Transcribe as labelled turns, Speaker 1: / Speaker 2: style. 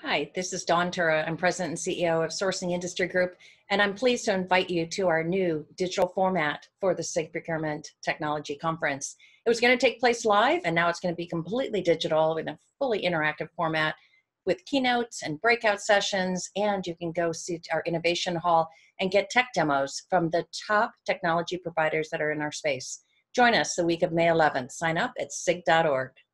Speaker 1: Hi, this is Dawn Tura. I'm President and CEO of Sourcing Industry Group, and I'm pleased to invite you to our new digital format for the SIG Procurement Technology Conference. It was going to take place live, and now it's going to be completely digital in a fully interactive format with keynotes and breakout sessions, and you can go see our innovation hall and get tech demos from the top technology providers that are in our space. Join us the week of May 11th. Sign up at sig.org.